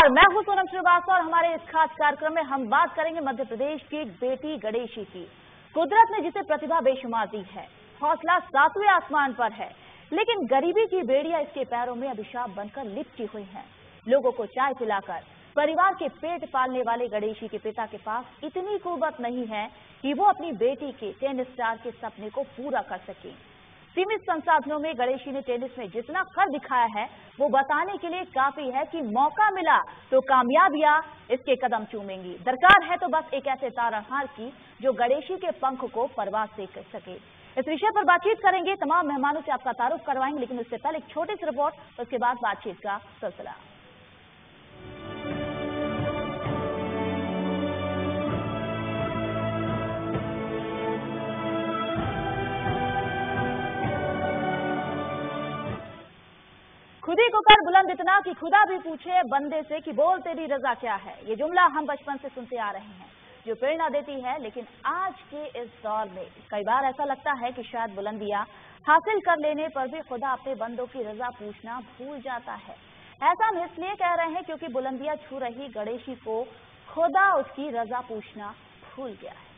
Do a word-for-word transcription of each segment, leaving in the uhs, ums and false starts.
नमस्कार, मैं हूं सोनम श्रीवास्तव और हमारे इस खास कार्यक्रम में हम बात करेंगे मध्य प्रदेश की एक बेटी गणेशी की। कुदरत ने जिसे प्रतिभा बेशुमार दी है, हौसला सातवें आसमान पर है, लेकिन गरीबी की बेड़ियां इसके पैरों में अभिशाप बनकर लिपटी हुई हैं। लोगों को चाय पिलाकर परिवार के पेट पालने वाले गणेशी के पिता के पास इतनी कुव्वत नहीं है कि वो अपनी बेटी के टेनिस स्टार के सपने को पूरा कर सके। सीमित संसाधनों में गणेशी ने टेनिस में जितना कर दिखाया है वो बताने के लिए काफी है कि मौका मिला तो कामयाबियां इसके कदम चूमेंगी। दरकार है तो बस एक ऐसे तारणहार की जो गणेशी के पंख को परवास से कर सके। इस विषय पर बातचीत करेंगे, तमाम मेहमानों से आपका तारुफ करवाएंगे, लेकिन उससे पहले एक छोटी सी रिपोर्ट, उसके बाद बातचीत का सिलसिला। खुदी को कर बुलंद इतना कि खुदा भी पूछे बंदे से कि बोल तेरी रजा क्या है। ये जुमला हम बचपन से सुनते आ रहे हैं, जो प्रेरणा देती है। लेकिन आज के इस दौर में कई बार ऐसा लगता है कि शायद बुलंदियां हासिल कर लेने पर भी खुदा अपने बंदों की रजा पूछना भूल जाता है। ऐसा हम इसलिए कह रहे हैं क्योंकि बुलंदियां छू रही गणेशी को खुदा उसकी रजा पूछना भूल गया है।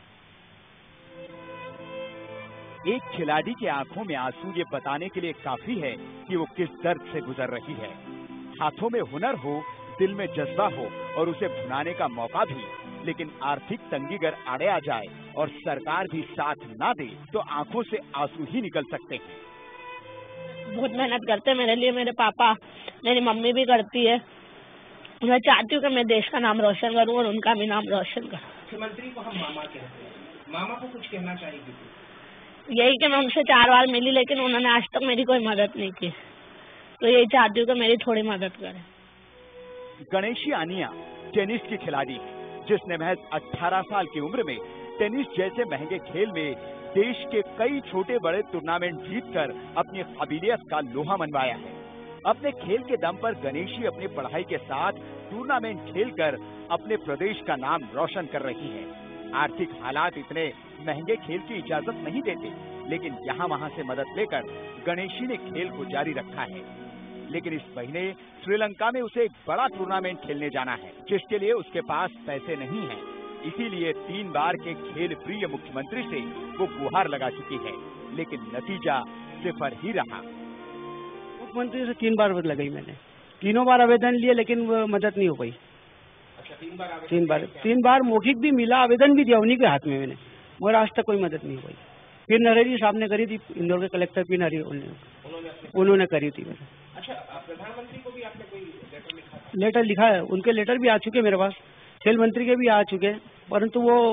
एक खिलाड़ी के आंखों में आंसू ये बताने के लिए काफी है कि वो किस दर्द से गुजर रही है। हाथों में हुनर हो, दिल में जज्बा हो और उसे भुनाने का मौका भी, लेकिन आर्थिक तंगी अगर आड़े आ जाए और सरकार भी साथ ना दे तो आंखों से आंसू ही निकल सकते हैं। बहुत मेहनत करते हैं मेरे लिए, मेरे पापा, मेरी मम्मी भी करती है। मैं चाहती हूँ कि मैं देश का नाम रोशन करूँ और उनका भी नाम रोशन करूँ। मुख्यमंत्री को हम मामा कहते हैं, मामा को कुछ कहना चाहेगी? यही कि मैं उनसे चार बार मिली, लेकिन उन्होंने आज तक मेरी कोई मदद नहीं की, तो यही चाहती हूँ कि मेरी थोड़ी मदद करें। गणेशी आनिया टेनिस की खिलाड़ी है, जिसने महज अठारह साल की उम्र में टेनिस जैसे महंगे खेल में देश के कई छोटे बड़े टूर्नामेंट जीतकर अपनी काबिलियत का लोहा मनवाया है। अपने खेल के दम पर गणेशी अपनी पढ़ाई के साथ टूर्नामेंट खेलकर अपने प्रदेश का नाम रोशन कर रही है। आर्थिक हालात इतने महंगे खेल की इजाजत नहीं देते, लेकिन यहाँ वहाँ से मदद लेकर गणेशी ने खेल को जारी रखा है। लेकिन इस महीने श्रीलंका में उसे एक बड़ा टूर्नामेंट खेलने जाना है, जिसके लिए उसके पास पैसे नहीं हैं। इसीलिए तीन बार के खेल प्रिय मुख्यमंत्री से वो गुहार लगा चुकी है, लेकिन नतीजा सिफर ही रहा। मुख्यमंत्री से तीन बार लगाई मैंने, तीनों बार आवेदन लिए, लेकिन वो मदद नहीं हो पाई। अच्छा, तीन बार तीन बार तीन बार मौखिक भी मिला, आवेदन भी दिया उन्हीं के हाथ में मैंने, मगर आज तक कोई मदद नहीं हुई। फिर नरेरी साहब ने करी थी, इंदौर के कलेक्टर पी नरेरी उन्होंने उन्होंने करी थी मैंने। अच्छा, प्रधानमंत्री को भी आपने कोई लेटर लिखा? लेटर लिखा है, उनके लेटर भी आ चुके मेरे पास, खेल मंत्री के भी आ चुके, परंतु वो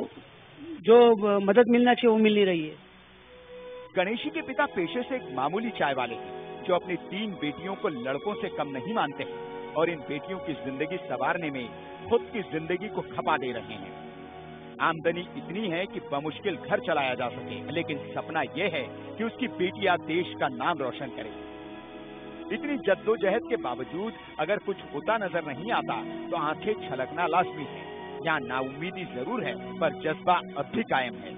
जो मदद मिलना चाहिए वो मिल नहीं रही है। गणेशी के पिता पेशे से एक मामूली चाय वाले हैं, जो अपनी तीन बेटियों को लड़कों से कम नहीं मानते हैं और इन बेटियों की जिंदगी संवारने में खुद की जिंदगी को खपा दे रहे हैं। आमदनी इतनी है कि बमुश्किल घर चलाया जा सके, लेकिन सपना यह है कि उसकी बेटियां देश का नाम रोशन करें। इतनी जद्दोजहद के बावजूद अगर कुछ होता नजर नहीं आता तो आंखें छलकना लाजमी है। यहाँ नाउम्मीदी जरूर है, पर जज्बा अब भी कायम है।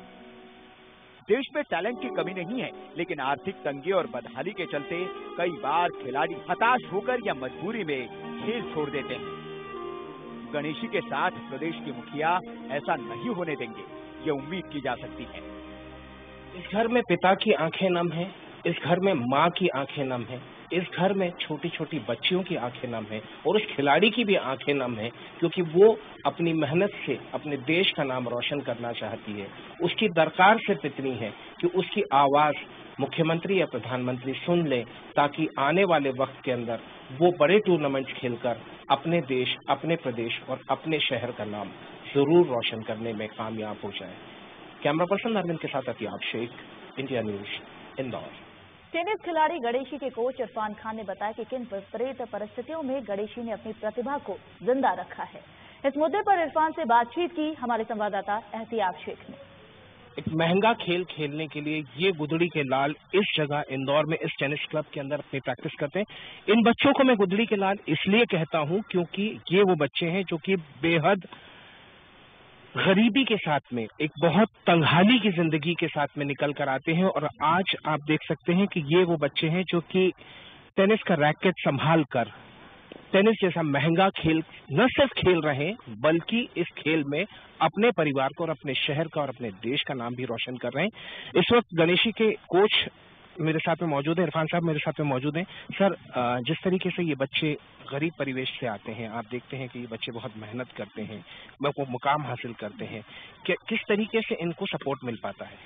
देश में टैलेंट की कमी नहीं है, लेकिन आर्थिक तंगी और बदहाली के चलते कई बार खिलाड़ी हताश होकर या मजबूरी में खेल छोड़ देते हैं। गणेशी के साथ प्रदेश के मुखिया ऐसा नहीं होने देंगे, ये उम्मीद की जा सकती है। इस घर में पिता की आंखें नम हैं, इस घर में माँ की आंखें नम हैं, इस घर में छोटी छोटी बच्चियों की आंखें नम हैं और उस खिलाड़ी की भी आंखें नम हैं, क्योंकि वो अपनी मेहनत से अपने देश का नाम रोशन करना चाहती है। उसकी दरकार सिर्फ इतनी है कि उसकी आवाज मुख्यमंत्री या प्रधानमंत्री सुन ले, ताकि आने वाले वक्त के अंदर वो बड़े टूर्नामेंट्स खेलकर अपने देश, अपने प्रदेश और अपने शहर का नाम जरूर रोशन करने में कामयाब हो जाए। कैमरा पर्सन अरविंद के साथ Atiyab Sheikh, India news, Indore. Tennis खिलाड़ी गणेशी के कोच इरफान खान ने बताया कि किन विपरीत परिस्थितियों में गणेशी ने अपनी प्रतिभा को जिंदा रखा है। इस मुद्दे पर इरफान से बातचीत की हमारे संवाददाता एहतियाब शेख ने। एक महंगा खेल खेलने के लिए ये गुदड़ी के लाल इस जगह इंदौर में इस टेनिस क्लब के अंदर अपनी प्रैक्टिस करते हैं। इन बच्चों को मैं गुदड़ी के लाल इसलिए कहता हूं क्योंकि ये वो बच्चे हैं जो कि बेहद गरीबी के साथ में, एक बहुत तंगहाली की जिंदगी के साथ में निकल कर आते हैं। और आज आप देख सकते हैं कि ये वो बच्चे हैं जो कि टेनिस का रैकेट संभाल कर टेनिस जैसा महंगा खेल न सिर्फ खेल रहे हैं बल्कि इस खेल में अपने परिवार को और अपने शहर का और अपने देश का नाम भी रोशन कर रहे हैं। इस वक्त गणेशी के कोच मेरे साथ में मौजूद है, इरफान साहब मेरे साथ में मौजूद हैं। सर, जिस तरीके से ये बच्चे गरीब परिवेश से आते हैं, आप देखते हैं कि ये बच्चे बहुत मेहनत करते हैं, वो मुकाम हासिल करते हैं, कि किस तरीके से इनको सपोर्ट मिल पाता है?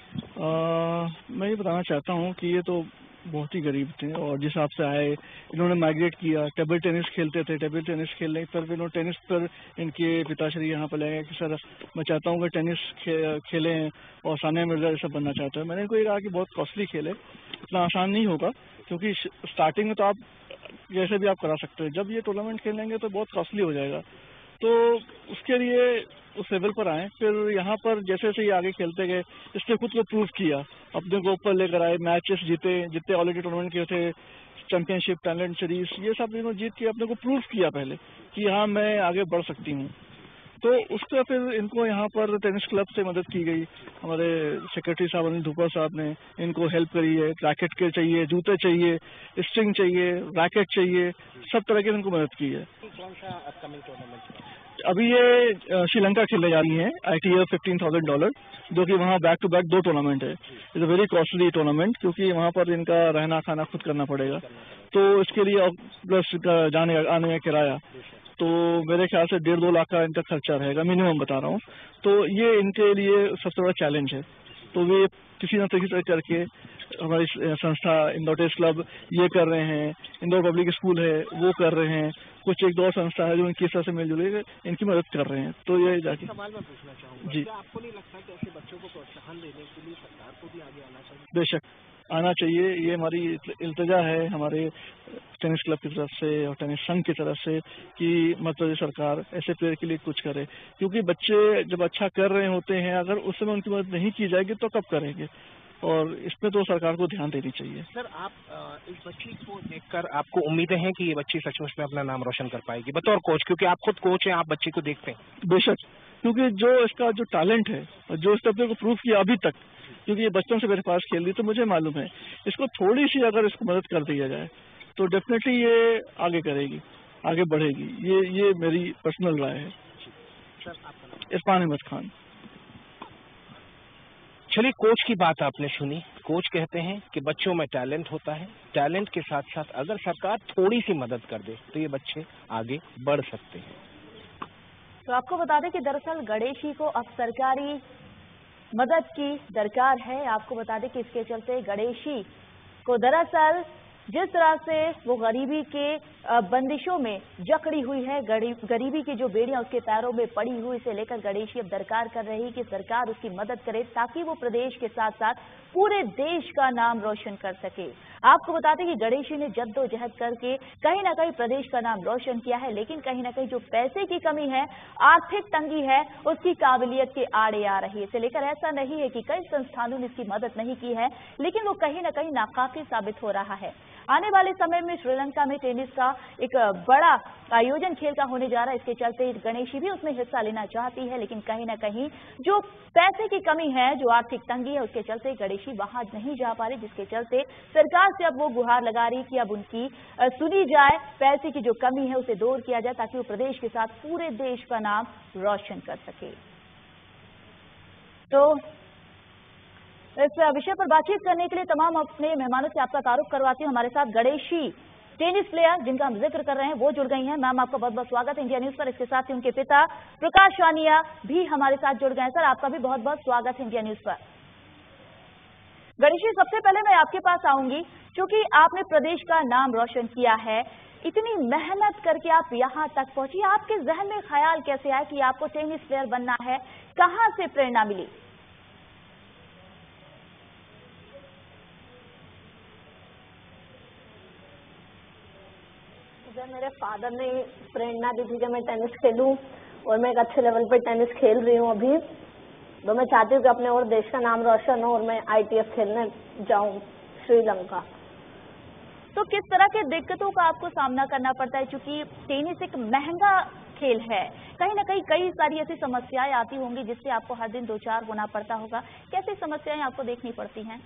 आ, मैं ये बताना चाहता हूँ कि ये तो बहुत ही गरीब थे और जिस हिसाब से आए इन्होंने माइग्रेट किया। टेबल टेनिस खेलते थे, टेबल टेनिस खेलने पर इन्होंने टेनिस पर इनके पिताश्री यहाँ पर ले गए कि सर मैं चाहता हूँ कि टेनिस खे, खेलें और सानिया मिर्जा जैसा बनना चाहता हूँ। मैंने इनको ये कहा कि बहुत कॉस्टली खेल है, इतना आसान नहीं होगा, क्योंकि स्टार्टिंग में तो आप जैसे भी आप करा सकते हो, जब ये टूर्नामेंट खेलेंगे तो बहुत कॉस्टली हो जाएगा। तो उसके लिए उस लेवल पर आए, फिर यहाँ पर जैसे जैसे ये आगे खेलते गए इसने खुद को प्रूव किया, अपने को ऊपर लेकर आए, मैचेस जीते, जितने ऑलरेडी टूर्नामेंट के थे, चैंपियनशिप, टैलेंट सीरीज, ये सब इन्होंने जीत के अपने को प्रूव किया पहले कि हाँ मैं आगे बढ़ सकती हूँ। तो उसका फिर इनको यहाँ पर टेनिस क्लब से मदद की गई। हमारे सेक्रेटरी साहब अनिल धूपर साहब ने इनको हेल्प करी है। रैकेट के चाहिए, जूते चाहिए, स्ट्रिंग चाहिए, रैकेट चाहिए, सब तरह की इनको मदद की है। कौन सा अपकमिंग टूर्नामेंट? अभी ये श्रीलंका खेलने जा रही है, I T F fifteen thousand dollar, जो कि वहाँ बैक टू बैक दो टूर्नामेंट है। It's a very costly tournament, क्योंकि वहाँ पर इनका रहना खाना खुद करना पड़ेगा, तो इसके लिए प्लस जाने आने का किराया, तो मेरे ख्याल से डेढ़ दो लाख का इनका खर्चा रहेगा, मिनिमम बता रहा हूँ। तो ये इनके लिए सबसे बड़ा चैलेंज है। तो वे किसी न किसी तरह करके हमारी संस्था इंदौर टेनिस क्लब ये कर रहे हैं, इंदौर पब्लिक स्कूल है वो कर रहे हैं, कुछ एक दो संस्था है जो इनकी तरह से मिलजुल इनकी मदद कर रहे हैं। तो ये जाके सवाल मैं पूछना चाहूँगा, जी, क्या आपको नहीं लगता कि ऐसे बच्चों को प्रोत्साहन देने के लिए सरकार को भी आगे आना चाहिए? बेशक आना चाहिए, ये हमारी इल्तिजा है हमारे टेनिस क्लब की तरफ से और टेनिस संघ की तरफ से कि मध्य प्रदेश सरकार ऐसे प्लेयर के लिए कुछ करे, क्योंकि बच्चे जब अच्छा कर रहे होते हैं, अगर उस समय उनकी मदद नहीं की जाएगी तो कब करेंगे, और इसमें तो सरकार को ध्यान देनी चाहिए। सर, आप इस बच्ची को देखकर आपको उम्मीदें हैं कि ये बच्ची सचमुच में अपना नाम रोशन कर पाएगी बतौर कोच, क्योंकि आप खुद कोच हैं, आप बच्ची को देखते हैं? बेशक, क्योंकि जो इसका जो टैलेंट है और जो इसने अपने को प्रूव किया अभी तक, क्योंकि ये बचपन से मेरे पास खेल रही, तो मुझे मालूम है इसको थोड़ी सी अगर इसको मदद कर दिया जाए तो डेफिनेटली ये आगे करेगी, आगे बढ़ेगी। ये ये मेरी पर्सनल राय है। इरफान अहमद खान। चलिए, कोच की बात आपने सुनी। कोच कहते हैं कि बच्चों में टैलेंट होता है, टैलेंट के साथ साथ अगर सरकार थोड़ी सी मदद कर दे तो ये बच्चे आगे बढ़ सकते हैं। तो आपको बता दें कि दरअसल गणेशी को अब सरकारी मदद की दरकार है। आपको बता दें कि इसके चलते गणेशी को दरअसल जिस तरह से वो गरीबी के बंदिशों में जकड़ी हुई है, गरीबी की जो बेड़ियां उसके पैरों में पड़ी हुई, इसे लेकर गणेशी अब दरकार कर रही कि सरकार उसकी मदद करे ताकि वो प्रदेश के साथ साथ पूरे देश का नाम रोशन कर सके। आपको बता दें कि गणेशी ने जद्दोजहद करके कहीं ना कहीं प्रदेश का नाम रोशन किया है, लेकिन कहीं ना कहीं जो पैसे की कमी है, आर्थिक तंगी है, उसकी काबिलियत के आड़े आ रही है। इसे लेकर ऐसा नहीं है कि कई संस्थानों ने इसकी मदद नहीं की है, लेकिन वो कहीं ना कहीं नाकाफी साबित हो रहा है। आने वाले समय में श्रीलंका में टेनिस का एक बड़ा आयोजन खेल का होने जा रहा है, इसके चलते गणेशी भी उसमें हिस्सा लेना चाहती है, लेकिन कहीं ना कहीं जो पैसे की कमी है, जो आर्थिक तंगी है, उसके चलते गणेशी वहां नहीं जा पा रही, जिसके चलते सरकार से अब वो गुहार लगा रही कि अब उनकी सुनी जाए, पैसे की जो कमी है उसे दूर किया जाए ताकि वो प्रदेश के साथ पूरे देश का नाम रोशन कर सके। तो इस विषय पर बातचीत करने के लिए तमाम अपने मेहमानों से आपका तारुफ करवाती हूँ। हमारे साथ गणेशी टेनिस प्लेयर जिनका हम जिक्र कर रहे हैं वो जुड़ गई हैं। मैम, आपका बहुत बहुत स्वागत है इंडिया न्यूज पर। इसके साथ ही उनके पिता प्रकाश वानिया भी हमारे साथ जुड़ गए हैं। सर, आपका भी बहुत बहुत स्वागत है इंडिया न्यूज पर। गणेशी, सबसे पहले मैं आपके पास आऊंगी, क्योंकि आपने प्रदेश का नाम रोशन किया है, इतनी मेहनत करके आप यहाँ तक पहुंची, आपके जहन में ख्याल कैसे आया कि आपको टेनिस प्लेयर बनना है, कहाँ से प्रेरणा मिली? मेरे फादर ने प्रेरणा दी थी कि मैं टेनिस खेलूं और मैं एक अच्छे लेवल पर टेनिस खेल रही हूं अभी, तो मैं चाहती हूँ कि अपने और देश का नाम रोशन हो और मैं आई टी एफ खेलने जाऊं श्रीलंका। तो किस तरह के दिक्कतों का आपको सामना करना पड़ता है, क्योंकि टेनिस एक महंगा खेल है, कहीं ना कहीं कई सारी ऐसी समस्याएं आती होंगी जिससे आपको हर दिन दो चार होना पड़ता होगा, कैसी समस्याएं आपको देखनी पड़ती हैं?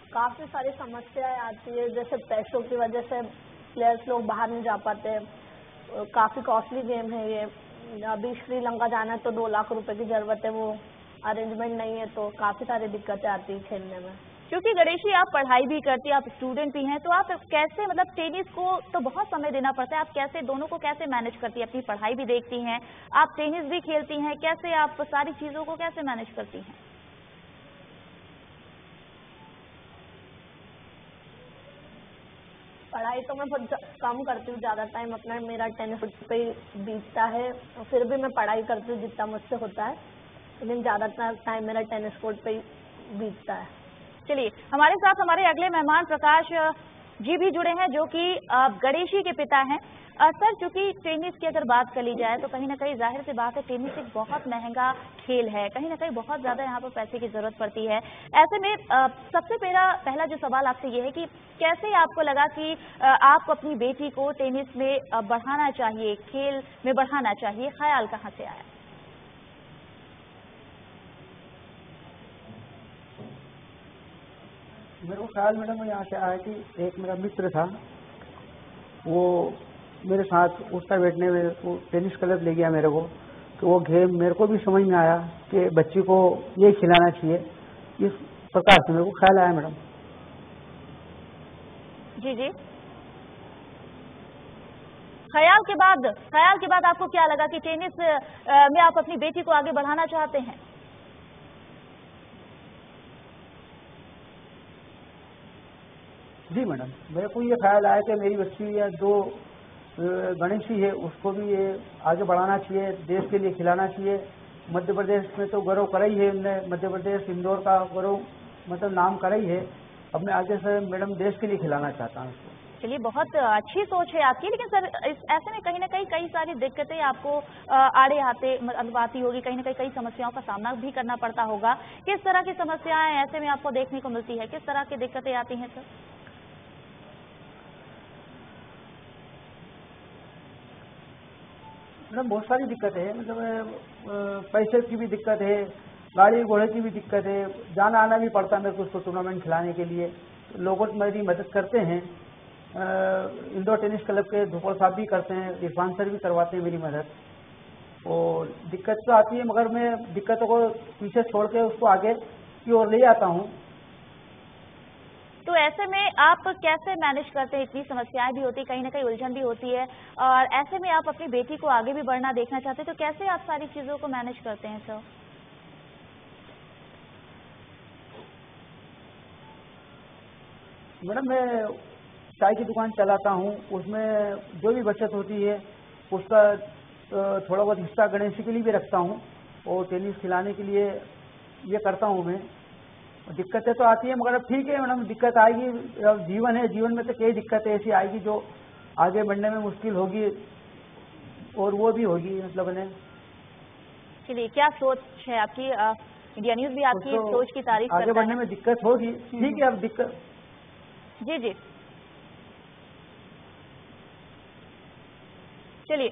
काफ़ी सारी समस्याएं आती है, जैसे पैसों की वजह से प्लेयर्स लोग बाहर नहीं जा पाते। काफ़ी कॉस्टली गेम है ये। अभी श्रीलंका जाना है तो दो लाख रुपए की ज़रूरत है, वो अरेंजमेंट नहीं है, तो काफ़ी सारी दिक्कतें आती हैं खेलने में। क्योंकि गणेशी आप पढ़ाई भी करती हैं, आप स्टूडेंट भी हैं, तो आप कैसे, मतलब टेनिस को तो बहुत समय देना पड़ता है, आप कैसे दोनों को कैसे मैनेज करती हैं? अपनी पढ़ाई भी देखती हैं, आप टेनिस भी खेलती हैं, कैसे आप सारी चीज़ों को कैसे मैनेज करती हैं? पढ़ाई तो मैं बहुत कम करती हूँ, ज़्यादा टाइम अपना मेरा टेनिस पे ही बीतता है। फिर भी मैं पढ़ाई करती हूँ जितना मुझसे होता है, लेकिन ज़्यादातर टाइम मेरा टेनिस कोर्ट पे ही बीतता है। चलिए, हमारे साथ हमारे अगले मेहमान प्रकाश जी भी जुड़े हैं, जो कि गणेशी के पिता हैं। सर, चूंकि टेनिस की अगर बात कर ली जाए तो कहीं ना कहीं जाहिर सी बात है, टेनिस एक बहुत महंगा खेल है, कहीं ना कहीं बहुत ज़्यादा यहाँ पर पैसे की ज़रूरत पड़ती है। ऐसे में सबसे पहला पहला जो सवाल आपसे ये है कि कैसे आपको लगा कि आप अपनी बेटी को टेनिस में बढ़ाना चाहिए, खेल में बढ़ाना चाहिए, ख्याल कहाँ से आया? मेरे को ख्याल मैडम यहाँ से आया कि एक मेरा मित्र था, वो मेरे साथ उठता बैठने में वो टेनिस क्लब ले गया मेरे को, तो वो गेम मेरे को भी समझ में आया कि बच्ची को ये खिलाना चाहिए। इस प्रकार से मेरे को ख्याल आया मैडम। जी जी, ख्याल के बाद ख्याल के बाद आपको क्या लगा कि टेनिस में आप अपनी बेटी को आगे बढ़ाना चाहते हैं? जी मैडम, मेरे को ये ख्याल आया कि मेरी बच्ची या जो गणेशी है उसको भी ये आगे बढ़ाना चाहिए, देश के लिए खिलाना चाहिए। मध्य प्रदेश में तो गौरव करा ही है उनने, मध्य प्रदेश इंदौर का गौरव मतलब नाम करा ही है। अब मैं आगे से मैडम देश के लिए खिलाना चाहता हूँ उसको। चलिए, बहुत अच्छी सोच है आपकी, लेकिन सर इस ऐसे में कहीं ना कहीं कई सारी दिक्कतें आपको आड़े आते आती होगी, कहीं ना कहीं कई समस्याओं का सामना भी करना पड़ता होगा। किस तरह की समस्याएं ऐसे में आपको देखने को मिलती है, किस तरह की दिक्कतें आती हैं सर? मैडम बहुत सारी दिक्कतें हैं, मतलब पैसे की भी दिक्कत है, गाड़ी घोड़े की भी दिक्कत है, जाना आना भी पड़ता है मेरे को उसको टूर्नामेंट खिलाने के लिए। लोगों मेरी मदद करते हैं, इंडोर टेनिस क्लब के धुपड़ साहब भी करते हैं, इरफान सर भी करवाते हैं मेरी मदद। और दिक्कत तो आती है, मगर मैं दिक्कतों को पीछे छोड़ के उसको आगे की ओर ले आता हूँ। तो ऐसे में आप कैसे मैनेज करते हैं? इतनी समस्याएं भी होती है, कहीं ना कहीं उलझन भी होती है, और ऐसे में आप अपनी बेटी को आगे भी बढ़ना देखना चाहते हैं, तो कैसे आप सारी चीजों को मैनेज करते हैं सर? मैडम, मैं चाय की दुकान चलाता हूँ, उसमें जो भी बचत होती है उसका थोड़ा बहुत हिस्सा गणेशी के लिए भी रखता हूँ, और टेनिस खिलाने के लिए ये करता हूँ मैं। दिक्कतें तो आती है, मगर अब ठीक है मैडम, दिक्कत आएगी, अब जीवन है, जीवन में तो कई दिक्कतें ऐसी आएगी जो आगे बढ़ने में मुश्किल होगी, और वो भी होगी मतलब ने। चलिए, क्या सोच है आपकी? इंडिया न्यूज भी आपकी तो सोच की तारीफ करता है। आगे बढ़ने में दिक्कत होगी, ठीक है, अब दिक्कत। जी जी, चलिए,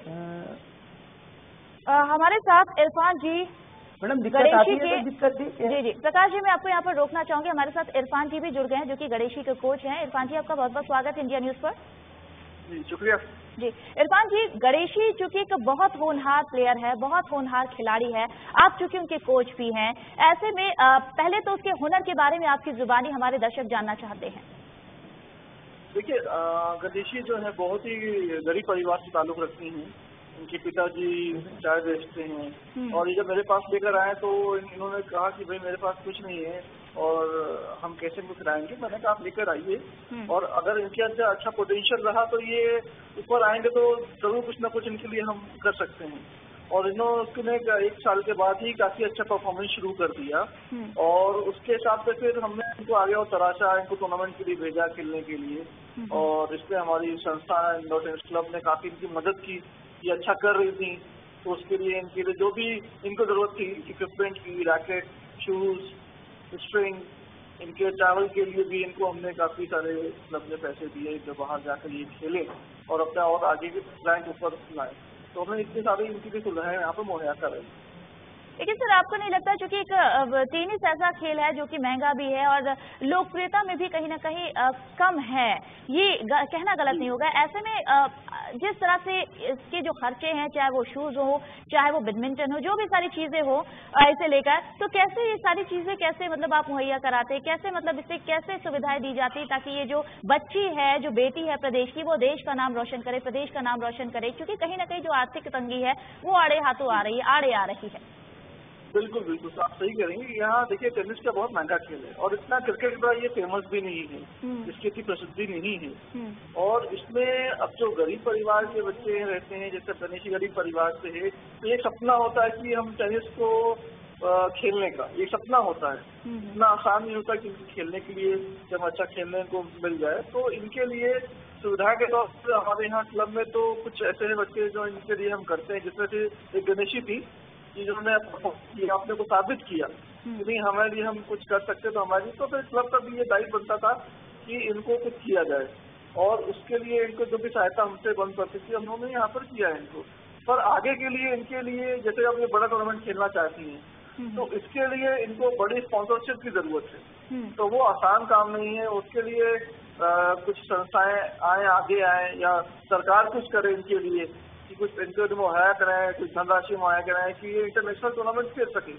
हमारे साथ इरफान जी मैडम दिक्कत आती है तो दिक्कत ठीक है। जी जी, प्रकाश जी, मैं आपको यहाँ पर रोकना चाहूंगी, हमारे साथ इरफान जी भी जुड़ गए हैं, जो कि गणेशी के कोच हैं। इरफान जी, आपका बहुत बहुत स्वागत है इंडिया न्यूज पर। जी शुक्रिया। जी, इरफान जी, गणेशी चूंकि एक बहुत होनहार प्लेयर है, बहुत होनहार खिलाड़ी है, आप चूंकि उनके कोच भी हैं, ऐसे में आ, पहले तो उसके हुनर के बारे में आपकी जुबानी हमारे दर्शक जानना चाहते हैं। देखिए, गणेशी जो है बहुत ही गरीब परिवार से ताल्लुक रखती हैं। उनके पिताजी चाय बेचते हैं, और ये जब मेरे पास लेकर आए तो इन्होंने कहा कि भाई मेरे पास कुछ नहीं है और हम कैसे भी खिलाएंगे। मैंने कहा आप लेकर आइए, और अगर इनके अंदर अच्छा पोटेंशियल रहा तो ये ऊपर आएंगे तो जरूर कुछ ना कुछ इनके लिए हम कर सकते हैं। और इन्होंने एक साल के बाद ही काफी अच्छा परफॉर्मेंस शुरू कर दिया, और उसके हिसाब से फिर हमने इनको आगे और तराशा, इनको टूर्नामेंट के लिए भेजा खेलने के लिए, और इसमें हमारी संस्था इंडोर टेनिस क्लब ने काफी इनकी मदद की। ये अच्छा कर रही थी, तो उसके लिए इनके लिए जो भी इनको जरूरत थी इक्विपमेंट की, रैकेट, शूज, स्ट्रिंग, इनके ट्रैवल के लिए भी इनको हमने काफी सारे क्लब ने पैसे दिए जो बाहर जाकर ये खेले और अपना और आगे के रैंक ऊपर लाए। तो हमने इतनी सारी इनकी भी सुविधाएं यहाँ पर मुहैया कर रही। लेकिन सर आपको नहीं लगता, चूंकि एक टेनिस ऐसा खेल है जो कि महंगा भी है और लोकप्रियता में भी कहीं ना कहीं आ, कम है, ये ग, कहना गलत नहीं होगा, ऐसे में आ, जिस तरह से इसके जो खर्चे हैं, चाहे वो शूज हो, चाहे वो बैडमिंटन हो, जो भी सारी चीजें हो इसे लेकर, तो कैसे ये सारी चीजें कैसे मतलब आप मुहैया कराते हैं, कैसे मतलब इससे कैसे सुविधाएं दी जाती है ताकि ये जो बच्ची है, जो बेटी है प्रदेश की, वो देश का नाम रोशन करे, प्रदेश का नाम रोशन करे, क्योंकि कहीं ना कहीं जो आर्थिक तंगी है वो आड़े हाथों आ रही है, आड़े आ रही है। बिल्कुल बिल्कुल, आप सही करेंगे। यहाँ देखिए टेनिस का बहुत महंगा खेल है और इतना क्रिकेट का ये फेमस भी नहीं है, इसकी इतनी प्रसिद्धि नहीं है। और इसमें अब जो गरीब परिवार के बच्चे रहते हैं, जैसे गणेशी गरीब परिवार से है, तो ये सपना होता है कि हम टेनिस को खेलने का, ये सपना होता है। इतना आसान नहीं होता कि खेलने के लिए जब अच्छा खेलने को मिल जाए। तो इनके लिए सुविधा के तौर पर हमारे यहाँ क्लब में तो कुछ ऐसे हैं बच्चे जो इनके लिए हम करते हैं, जिसमें से एक गणेशी थी जिन्होंने अपने को साबित किया कि नहीं हमारे लिए हम कुछ कर सकते, तो हमारी तो फिर क्लब का भी ये दायित्व बनता था कि इनको कुछ किया जाए और उसके लिए इनको जो भी सहायता हमसे बन सकती थी हमने यहाँ पर किया है इनको। पर आगे के लिए इनके लिए जैसे अब ये बड़ा टूर्नामेंट खेलना चाहती हैं तो इसके लिए इनको बड़ी स्पॉन्सरशिप की जरूरत है, तो वो आसान काम नहीं है। उसके लिए आ, कुछ संस्थाएं आए आगे आए या सरकार कुछ करे इनके लिए कि कुछ इनको मुहैया कराएं, कुछ धनराशि मुहैया कराएं कि ये इंटरनेशनल टूर्नामेंट खेल सके,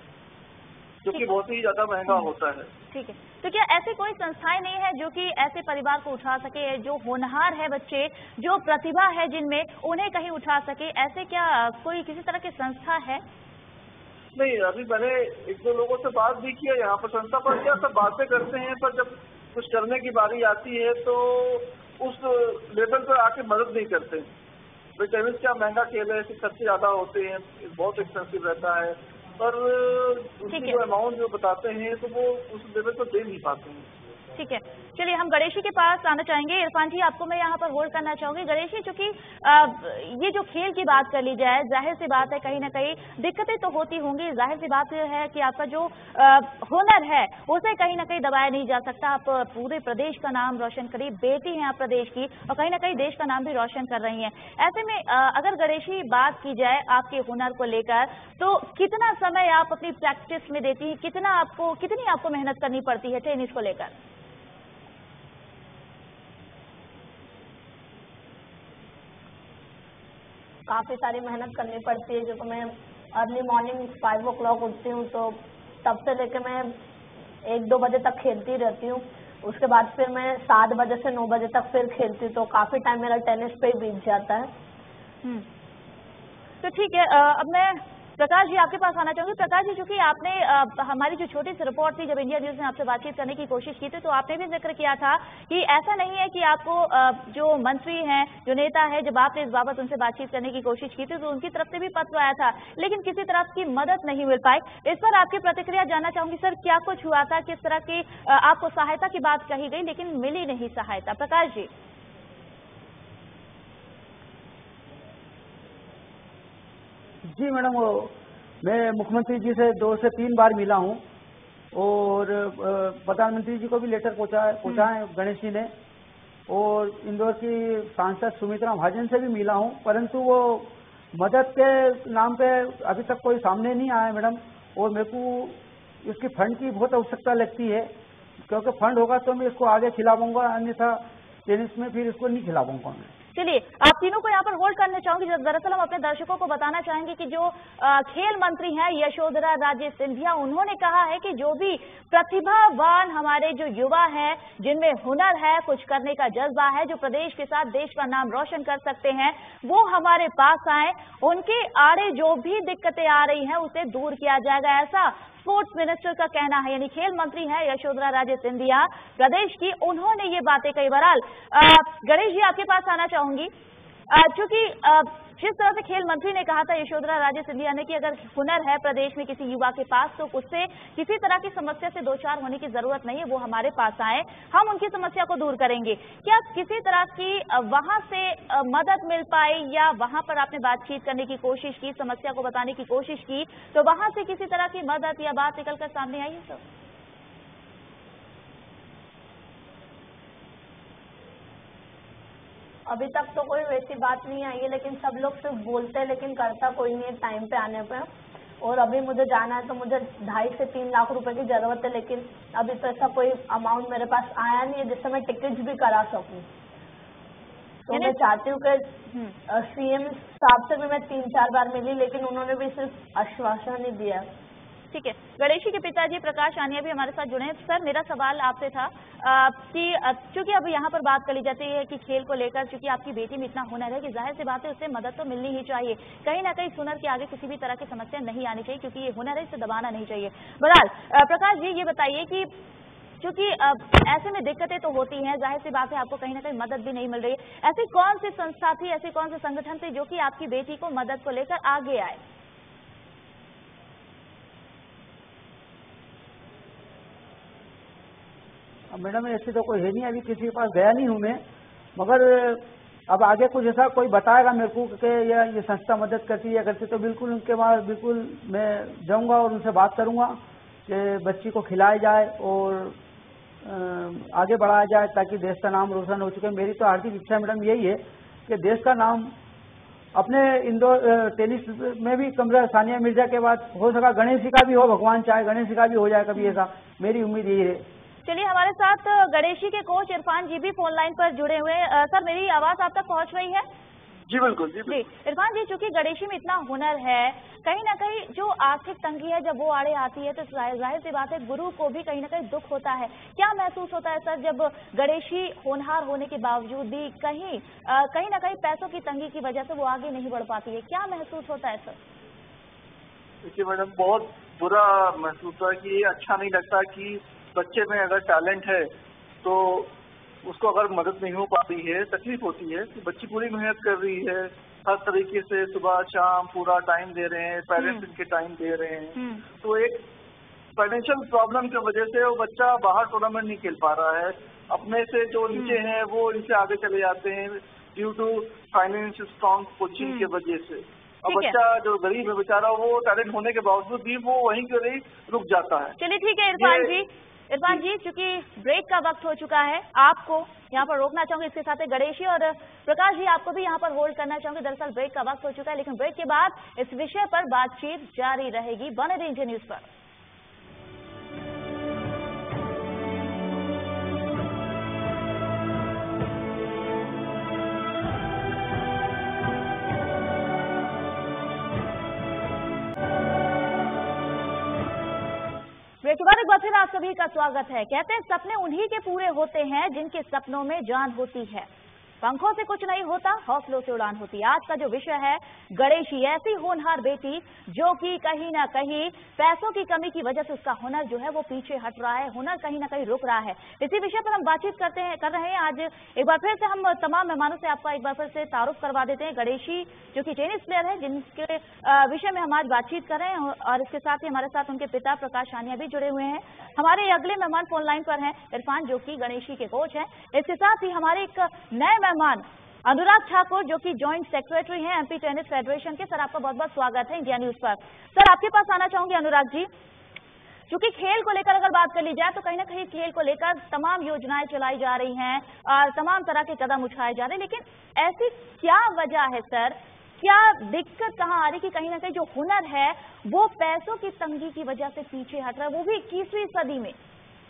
जो कि बहुत ही ज्यादा महंगा होता है। ठीक है, तो क्या ऐसी कोई संस्थाएं नहीं है जो कि ऐसे परिवार को उठा सके, जो होनहार है बच्चे, जो प्रतिभा है जिनमें, उन्हें कहीं उठा सके, ऐसे क्या कोई किसी तरह की संस्था है? नहीं, अभी मैंने एक दो लोगों से बात भी किया यहाँ पर संस्था पर, क्या सब बातें करते हैं पर जब कुछ करने की बारी आती है तो उस लेवल पर आके मदद नहीं करते। भाई टेनिस क्या महंगा खेल है, इसके खर्चे ज्यादा होते हैं, बहुत एक्सपेंसिव रहता है, पर उनकी जो अमाउंट जो बताते हैं तो वो उस लेवल पर दे नहीं पाते हैं। ठीक है, चलिए हम गणेशी के पास आना चाहेंगे। इरफान जी आपको मैं यहाँ पर होल्ड करना चाहूंगी। गणेशी, चूंकि ये जो खेल की बात कर ली जाए, जाहिर सी बात है कहीं ना कहीं दिक्कतें तो होती होंगी, जाहिर सी बात है कि आपका जो हुनर है उसे कहीं ना कहीं दबाया नहीं जा सकता। आप पूरे प्रदेश का नाम रोशन करी, बेटी हैं आप प्रदेश की और कहीं ना कहीं देश का नाम भी रोशन कर रही हैं। ऐसे में अगर गणेशी बात की जाए आपके हुनर को लेकर, तो कितना समय आप अपनी प्रैक्टिस में देती है, कितना आपको कितनी आपको मेहनत करनी पड़ती है टेनिस को लेकर? काफ़ी सारी मेहनत करनी पड़ती है, जो तो मैं early morning five o'clock उठती हूँ, तो तब से लेकर मैं एक दो बजे तक खेलती रहती हूँ। उसके बाद फिर मैं सात बजे से नौ बजे तक फिर खेलती हूँ, तो काफ़ी टाइम मेरा टेनिस पे ही बीत जाता है। तो ठीक है, अब मैं प्रकाश जी आपके पास आना चाहूंगी। प्रकाश जी, चूंकि आपने आ, हमारी जो छोटी सी रिपोर्ट थी, जब इंडिया न्यूज ने आपसे बातचीत करने की कोशिश की थी, तो आपने भी जिक्र किया था कि ऐसा नहीं है कि आपको आ, जो मंत्री हैं, जो नेता है, जब आपने इस बाबत उनसे बातचीत करने की कोशिश की थी तो उनकी तरफ से भी पत्र आया था, लेकिन किसी तरह की मदद नहीं मिल पाई। इस पर आपकी प्रतिक्रिया जानना चाहूंगी। सर, क्या कुछ हुआ था, किस तरह की आपको सहायता की बात कही गई लेकिन मिली नहीं सहायता? प्रकाश जी। जी मैडम, मैं मुख्यमंत्री जी से दो से तीन बार मिला हूँ और प्रधानमंत्री जी को भी लेटर पहुँचा पहुँचा है गणेश जी ने, और इंदौर की सांसद सुमित्रा महाजन से भी मिला हूँ, परंतु वो मदद के नाम पे अभी तक कोई सामने नहीं आया मैडम। और मेरे को इसकी फंड की बहुत आवश्यकता लगती है, क्योंकि फंड होगा तो मैं इसको आगे खिलाऊंगा, अन्यथा टेनिस में फिर इसको नहीं खिलाऊंगा मैं। चलिए, आप तीनों को यहाँ पर होल्ड करना चाहूंगी। दरअसल हम अपने दर्शकों को बताना चाहेंगे कि जो आ, खेल मंत्री हैं यशोधरा राजे सिंधिया, उन्होंने कहा है कि जो भी प्रतिभावान हमारे जो युवा हैं, जिनमें हुनर है, कुछ करने का जज्बा है, जो प्रदेश के साथ देश का नाम रोशन कर सकते हैं, वो हमारे पास आए, उनके आड़े जो भी दिक्कतें आ रही हैं उसे दूर किया जाएगा, ऐसा स्पोर्ट्स मिनिस्टर का कहना है। यानी खेल मंत्री हैं यशोधरा राजे सिंधिया प्रदेश की, उन्होंने ये बातें कही। बहरहाल गणेश जी आपके पास आना चाहूंगी, चूंकि जिस तरह से खेल मंत्री ने कहा था यशोधरा राजे सिंधिया ने कि अगर हुनर है प्रदेश में किसी युवा के पास तो उससे किसी तरह की समस्या से दो चार होने की जरूरत नहीं है, वो हमारे पास आए, हम उनकी समस्या को दूर करेंगे। क्या किसी तरह की वहां से मदद मिल पाई, या वहां पर आपने बातचीत करने की कोशिश की, समस्या को बताने की कोशिश की, तो वहां से किसी तरह की मदद या बात निकलकर सामने आई है? सर, अभी तक तो कोई वैसी बात नहीं आई है, लेकिन सब लोग सिर्फ बोलते हैं लेकिन करता कोई नहीं है टाइम पे आने पे। और अभी मुझे जाना है तो मुझे ढाई से तीन लाख रुपए की जरूरत है, लेकिन अभी तो ऐसा कोई अमाउंट मेरे पास आया नहीं है जिससे मैं टिकट्स भी करा सकूं। तो मैं चाहती हूँ कि सीएम साहब से भी मैं तीन चार बार मिली, लेकिन उन्होंने भी सिर्फ आश्वासन ही दिया। ठीक है, गणेशी के पिताजी प्रकाश आनिया भी हमारे साथ जुड़े हैं। सर, मेरा सवाल आपसे था आ, कि चूंकि अब यहाँ पर बात करी जाती है कि खेल को लेकर, चूंकि आपकी बेटी में इतना हुनर है कि जाहिर सी बात है उससे मदद तो मिलनी ही चाहिए। कहीं ना कहीं हुनर के आगे किसी भी तरह की समस्या नहीं आनी चाहिए, क्योंकि ये हुनर है, इसे दबाना नहीं चाहिए। बहरहाल प्रकाश जी, ये बताइए कि क्योंकि ऐसे में दिक्कतें तो होती हैं, जाहिर सी बात है आपको कहीं ना कहीं मदद भी नहीं मिल रही है। ऐसी कौन सी संस्था थी, ऐसे कौन से संगठन थे जो कि आपकी बेटी को मदद को लेकर आगे आए? मैडम ऐसे तो कोई है नहीं, अभी किसी के पास गया नहीं हूँ मैं, मगर अब आगे कुछ ऐसा कोई बताएगा मेरे को कि या ये संस्था मदद करती है करती, तो बिल्कुल उनके पास बिल्कुल मैं जाऊंगा और उनसे बात करूंगा कि बच्ची को खिलाया जाए और आगे बढ़ाया जाए ताकि देश का नाम रोशन हो चुके। मेरी तो हार्दिक इच्छा मैडम यही है कि देश का नाम अपने इंदौर टेनिस में भी कम से कम सानिया मिर्जा के बाद हो सका गणेशी का भी हो, भगवान चाहे गणेशी का भी हो जाए कभी, ऐसा मेरी उम्मीद यही है। चलिए, हमारे साथ गणेशी के कोच इरफान जी भी फोन लाइन पर जुड़े हुए हैं। सर, मेरी आवाज आप तक पहुंच रही है? जी बिल्कुल, जी जी इरफान जी, चूंकि गणेशी में इतना हुनर है, कहीं ना कहीं जो आर्थिक तंगी है जब वो आड़े आती है तो जाहिर सी बात है गुरु को भी कहीं ना कहीं दुख होता है। क्या महसूस होता है सर जब गणेशी होनहार होने के बावजूद भी कहीं आ, कहीं ना कहीं पैसों की तंगी की वजह से वो आगे नहीं बढ़ पाती है? क्या महसूस होता है सर? देखिए मैडम, बहुत बुरा महसूस होता है कि अच्छा नहीं लगता कि बच्चे में अगर टैलेंट है तो उसको अगर मदद नहीं हो पाती है, तकलीफ होती है कि बच्ची पूरी मेहनत कर रही है, हर तरीके से सुबह शाम पूरा टाइम दे रहे हैं, पेरेंट्स इनके टाइम दे रहे हैं, तो एक फाइनेंशियल प्रॉब्लम की वजह से वो बच्चा बाहर टूर्नामेंट नहीं खेल पा रहा है। अपने से जो नीचे हैं वो इनसे आगे चले जाते हैं due to financial strong coaching की वजह से। अब बच्चा जो गरीब है बेचारा, वो टैलेंट होने के बावजूद भी वो वहीं के वहीं रुक जाता है। चलिए ठीक है इरफान जी, इरफान जी चूंकि ब्रेक का वक्त हो चुका है, आपको यहाँ पर रोकना चाहूंगी। इसके साथ गणेशी और प्रकाश जी आपको भी यहाँ पर होल्ड करना चाहूंगी। दरअसल ब्रेक का वक्त हो चुका है, लेकिन ब्रेक के बाद इस विषय पर बातचीत जारी रहेगी। बने रहिए इंडिया न्यूज पर। ब्रेक के बाद एक बार फिर आप सभी का स्वागत है। कहते हैं सपने उन्हीं के पूरे होते हैं जिनके सपनों में जान होती है। पंखों से कुछ नहीं होता, हौसलों से उड़ान होती है। आज का जो विषय है गणेशी, ऐसी होनहार बेटी जो कि कहीं ना कहीं पैसों की कमी की वजह से उसका हुनर जो है वो पीछे हट रहा है, हुनर कहीं ना कहीं रुक रहा है। इसी विषय पर हम बातचीत करते हैं कर रहे हैं आज। एक बार फिर से हम तमाम मेहमानों से आपका एक बार फिर से तारुफ करवा देते हैं। गणेशी जो कि टेनिस प्लेयर है, जिनके विषय में हम आज बातचीत कर रहे हैं, और इसके साथ ही हमारे साथ उनके पिता प्रकाश आनिया भी जुड़े हुए हैं। हमारे अगले मेहमान फोन लाइन पर हैं इरफान, जो कि गणेशी के कोच हैं। इसके साथ ही हमारे एक नए मेहमान अनुराग ठाकुर, जो कि जॉइंट सेक्रेटरी हैं एमपी टेनिस फेडरेशन के। सर, आपका बहुत बहुत स्वागत है इंडिया न्यूज पर। सर, आपके पास आना चाहूंगी अनुराग जी। क्योंकि खेल को लेकर अगर बात कर ली जाए तो कहीं ना कहीं खेल को लेकर तमाम योजनाएं चलाई जा रही हैं और तमाम तरह के कदम उठाए जा रहे हैं, लेकिन ऐसी क्या वजह है सर, क्या दिक्कत कहाँ आ रही कि कहीं ना कहीं जो हुनर है वो पैसों की तंगी की वजह से पीछे हट रहा है, वो भी इक्कीसवीं सदी में?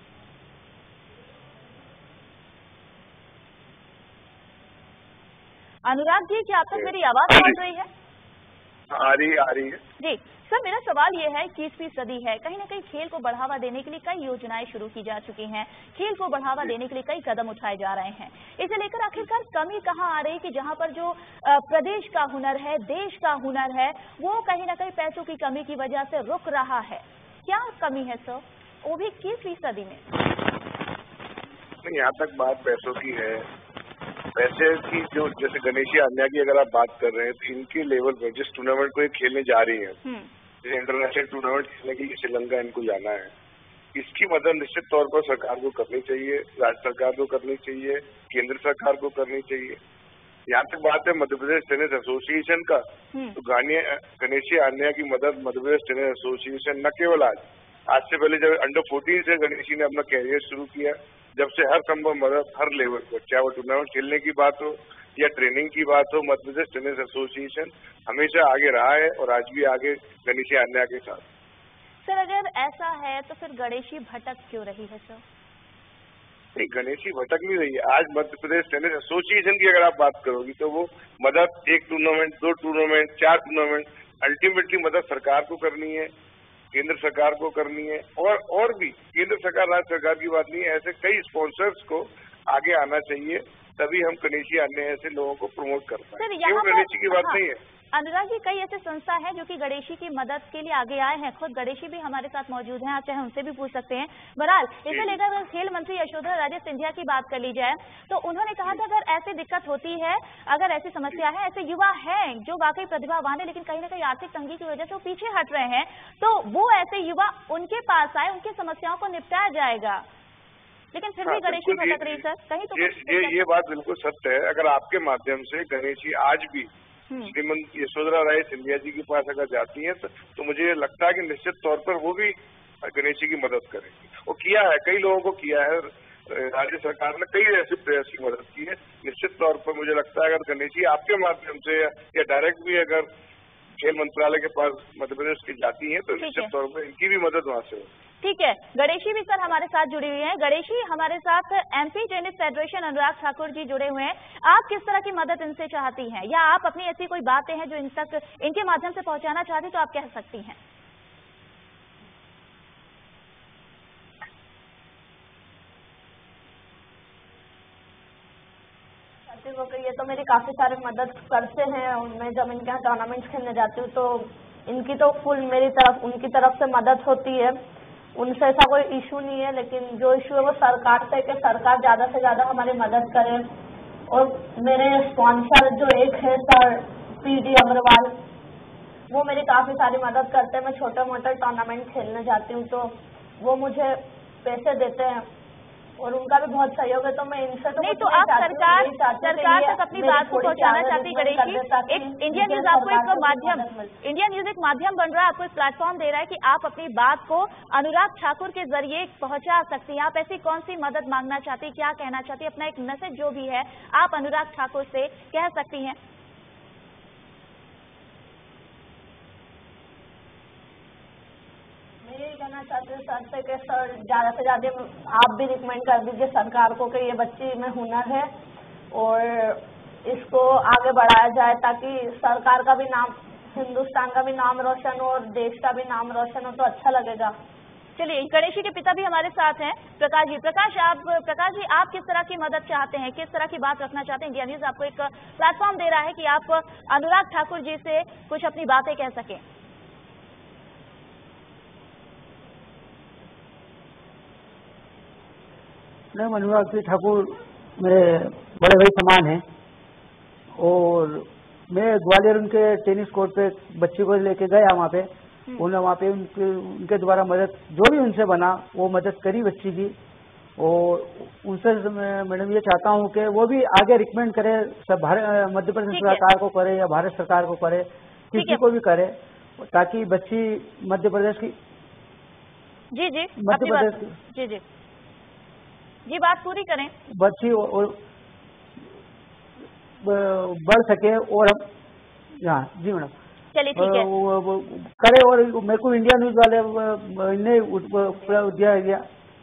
अनुराग जी, क्या आप तक मेरी आवाज पहुंच रही है? आ रही आ रही है जी सर, मेरा सवाल ये है, इक्कीसवीं सदी है, कहीं ना कहीं खेल को बढ़ावा देने के लिए कई योजनाएं शुरू की जा चुकी हैं, खेल को बढ़ावा देने के लिए कई कदम उठाए जा रहे हैं। इसे लेकर आखिरकार कमी कहाँ आ रही है कि जहां पर जो प्रदेश का हुनर है, देश का हुनर है, वो कहीं ना कहीं पैसों की कमी की वजह से रुक रहा है? क्या कमी है सर, वो भी इक्कीसवीं सदी में? यहाँ तक बात पैसों की है, पैसे की जो जैसे गणेशी आन्या की अगर आप बात कर रहे हैं तो इनके लेवल पर जिस टूर्नामेंट को ये खेलने जा रही है, जैसे इंटरनेशनल टूर्नामेंट खेलने के लिए श्रीलंका इनको जाना है, इसकी मदद निश्चित तौर पर सरकार को करनी चाहिए, राज्य सरकार को करनी चाहिए, केंद्र सरकार को करनी चाहिए। यहाँ तक बात है मध्य प्रदेश टेनिस एसोसिएशन का, तो गणेशी आन्या की मदद मध्य प्रदेश टेनिस एसोसिएशन न केवल आज आज से पहले जब अंडर फोर्टीन से गणेशी ने अपना कैरियर शुरू किया, जब से हर संभव मदद हर लेवल पर, चाहे वो टूर्नामेंट खेलने की बात हो या ट्रेनिंग की बात हो, मध्य प्रदेश टेनिस एसोसिएशन हमेशा आगे रहा है और आज भी आगे गणेशी अन्या के साथ। सर अगर ऐसा है तो फिर गणेशी भटक क्यों रही है सर? नहीं, गणेशी भटक नहीं रही है। आज मध्य प्रदेश टेनिस एसोसिएशन की अगर आप बात करोगी तो वो मदद एक टूर्नामेंट, दो टूर्नामेंट, चार टूर्नामेंट, अल्टीमेटली मदद सरकार को करनी है, केंद्र सरकार को करनी है और और भी केंद्र सरकार राज्य सरकार की बात नहीं है, ऐसे कई स्पॉन्सर्स को आगे आना चाहिए, तभी हम गणेशी अन्य ऐसे लोगों को प्रमोट कर पाएंगे। केवल गणेशी की बात हाँ, नहीं है। अनुराग जी, कई ऐसे संस्था हैं जो कि गणेशी की मदद के लिए आगे आए हैं। खुद गणेशी भी हमारे साथ मौजूद हैं, आप चाहे उनसे भी पूछ सकते हैं। बहरहाल इसे लेकर अगर खेल मंत्री यशोधरा राजे सिंधिया की बात कर ली जाए तो उन्होंने कहा था अगर ऐसी दिक्कत होती है, अगर ऐसी समस्या है, ऐसे युवा हैं जो वाकई प्रतिभावान है लेकिन कहीं ना कहीं आर्थिक तंगी की वजह से वो पीछे हट रहे हैं, तो वो ऐसे युवा उनके पास आए, उनकी समस्याओं को निपटाया जाएगा। लेकिन फिर भी गणेशी भटक रही सर, कहीं तो ये ये ये बात बिल्कुल सत्य है। अगर आपके माध्यम से गणेशी आज भी श्रीमती यशोधरा राय सिंधिया जी के पास अगर जाती हैं तो, तो मुझे लगता है कि निश्चित तौर पर वो भी गणेशी की मदद करेंगी। वो किया है, कई लोगों को किया है, राज्य सरकार ने कई ऐसे प्रयास की मदद की है। निश्चित तौर पर मुझे लगता है अगर गणेशी आपके माध्यम से या डायरेक्ट भी अगर खेल मंत्रालय के पास मध्य प्रदेश की जाती है तो निश्चित तौर पर इनकी भी मदद वहाँ से होगी। ठीक है, गणेशी भी सर हमारे साथ जुड़ी हुई हैं। गणेशी, हमारे साथ MP tennis federation Anurag Thakur ji जुड़े हुए हैं। आप किस तरह की मदद इनसे चाहती हैं, या आप अपनी ऐसी कोई बातें हैं जो इन तक इनके माध्यम से पहुंचाना चाहती तो आप कह सकती हैं? ये तो मेरी काफी सारी मदद करते हैं। मैं जब इनके यहाँ टूर्नामेंट खेलने जाती हूँ तो इनकी तो फुल मेरी तरफ उनकी तरफ से मदद होती है, उनसे ऐसा कोई इशू नहीं है। लेकिन जो इशू है वो सरकार से कि सरकार ज्यादा से ज्यादा हमारी मदद करे। और मेरे स्पॉन्सर जो एक है सर पी डी अग्रवाल, वो मेरी काफी सारी मदद करते हैं। मैं छोटे मोटे टूर्नामेंट खेलने जाती हूँ तो वो मुझे पैसे देते हैं और उनका भी बहुत सहयोग है। तो मैं इनसे तो नहीं, तो आप सरकार सरकार तक अपनी बात को पहुंचाना चाहती गणेशी। एक इंडिया न्यूज आपको एक माध्यम इंडिया न्यूज एक माध्यम बन रहा है, आपको एक प्लेटफॉर्म दे रहा है कि आप अपनी बात को अनुराग ठाकुर के जरिए पहुंचा सकती हैं। आप ऐसी कौन सी मदद मांगना चाहती, क्या कहना चाहती, अपना एक मैसेज जो भी है आप अनुराग ठाकुर से कह सकती हैं। यही कहना चाहते हैं सर से कि सर ज़्यादा से ज़्यादा आप भी रिकमेंड कर दीजिए सरकार को कि ये बच्ची में हुनर है और इसको आगे बढ़ाया जाए ताकि सरकार का भी नाम, हिंदुस्तान का भी नाम रोशन हो और देश का भी नाम रोशन हो, तो अच्छा लगेगा। चलिए, गणेशी के पिता भी हमारे साथ हैं, प्रकाश जी। प्रकाश आप प्रकाश जी आप किस तरह की मदद चाहते हैं, किस तरह की बात रखना चाहते हैं? इंडिया न्यूज आपको एक प्लेटफॉर्म दे रहा है कि आप अनुराग ठाकुर जी से कुछ अपनी बातें कह सकें। मैम, अनुराग जी ठाकुर मेरे बड़े भाई समान हैं और मैं ग्वालियर उनके टेनिस कोर्ट पे बच्चे को लेके गया वहाँ पे। उन्होंने वहाँ पे उनके उनके द्वारा मदद जो भी उनसे बना वो मदद करी बच्ची की। और उनसे मैडम ये चाहता हूँ कि वो भी आगे रिकमेंड करे, सब भारत मध्य प्रदेश सरकार को करे या भारत सरकार को करे, किसी को भी करे, ताकि बच्ची मध्य प्रदेश की जी जी मध्य प्रदेश जी जी जी बात पूरी करें, बच्ची और बढ़ सके। और हम हाँ जी मैडम, चलिए ठीक है, वो, वो करे। और मेरे को इंडिया न्यूज वाले ने दिया गया,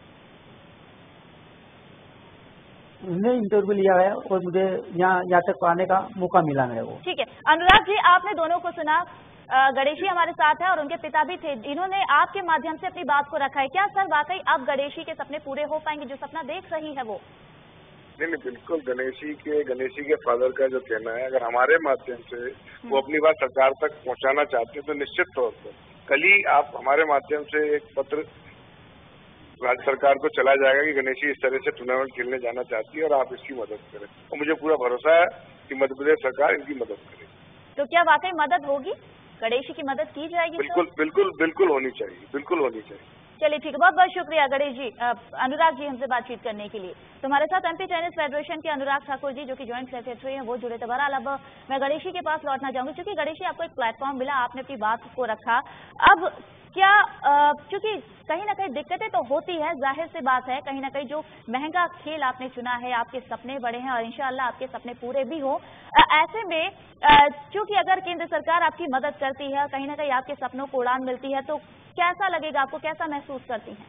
ने इंटरव्यू लिया है और मुझे यहाँ यहाँ तक आने का मौका मिला मेरे को। ठीक है अनुराग जी, आपने दोनों को सुना। गणेशी हमारे साथ है और उनके पिता भी थे, इन्होंने आपके माध्यम से अपनी बात को रखा है। क्या सर वाकई अब गणेशी के सपने पूरे हो पाएंगे, जो सपना देख रही है वो? नहीं नहीं, बिल्कुल। गणेशी के गणेशी के फादर का जो कहना है, अगर हमारे माध्यम से वो अपनी बात सरकार तक पहुंचाना चाहते हैं तो निश्चित तौर पर कल ही आप हमारे माध्यम से एक पत्र राज्य सरकार को चला जाएगा कि गणेशी इस तरह से टूर्नामेंट खेलने जाना चाहती है और आप इसकी मदद करें। और मुझे पूरा भरोसा है कि मध्य प्रदेश सरकार इनकी मदद करेगी। तो क्या वाकई मदद होगी, गणेशी की मदद की जाएगी? बिल्कुल बिल्कुल बिल्कुल होनी चाहिए, बिल्कुल होनी चाहिए। चलिए ठीक है, बहुत बहुत शुक्रिया गणेश जी, अनुराग जी हमसे बातचीत करने के लिए। तो हमारे साथ एमपी टेनिस फेडरेशन के अनुराग ठाकुर जी जो कि ज्वाइंट सेक्रेटरी हैं वो जुड़े थे। बहरहाल अब मैं गणेशी के पास लौटना चाहूंगी, क्योंकि गणेशी आपको एक प्लेटफॉर्म मिला, आपने अपनी बात को रखा। अब क्या क्योंकि कहीं ना कहीं दिक्कतें तो होती है, जाहिर सी बात है, कहीं ना कहीं जो महंगा खेल आपने चुना है, आपके सपने बड़े हैं और इंशाअल्लाह आपके सपने पूरे भी हो। ऐसे में क्योंकि अगर केंद्र सरकार आपकी मदद करती है, कहीं ना कहीं आपके सपनों को उड़ान मिलती है, तो कैसा लगेगा आपको, कैसा महसूस करती हैं?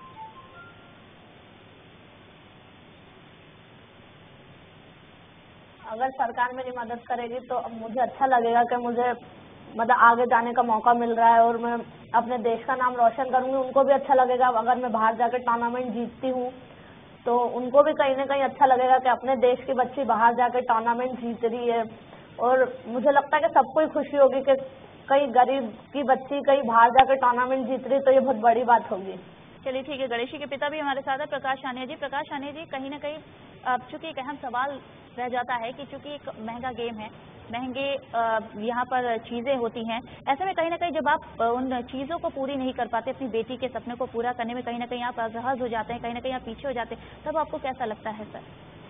अगर सरकार मेरी मदद करेगी तो अब मुझे अच्छा लगेगा कि मुझे मतलब आगे जाने का मौका मिल रहा है और मैं अपने देश का नाम रोशन करूंगी। उनको भी अच्छा लगेगा अगर मैं बाहर जाकर टूर्नामेंट जीतती हूँ, तो उनको भी कहीं ना कहीं अच्छा लगेगा कि अपने देश की बच्ची बाहर जाकर टूर्नामेंट जीत रही है। और मुझे लगता है कि सबको ही खुशी होगी कि कहीं गरीब की बच्ची कहीं बाहर जाकर टूर्नामेंट जीत रही, तो ये बहुत बड़ी बात होगी। चलिए ठीक है, गणेशी के पिता भी हमारे साथ है, प्रकाश सानिया जी। प्रकाश सानिया जी, कहीं ना कहीं अब चूंकि एक अहम सवाल रह जाता है कि चूंकि एक महंगा गेम है, महंगे यहाँ पर चीज़ें होती हैं, ऐसे में कहीं ना कहीं जब आप उन चीज़ों को पूरी नहीं कर पाते, अपनी बेटी के सपने को पूरा करने में कहीं ना कहीं आप असहज हो जाते हैं, कहीं ना कहीं आप पीछे हो जाते हैं, तब आपको कैसा लगता है सर?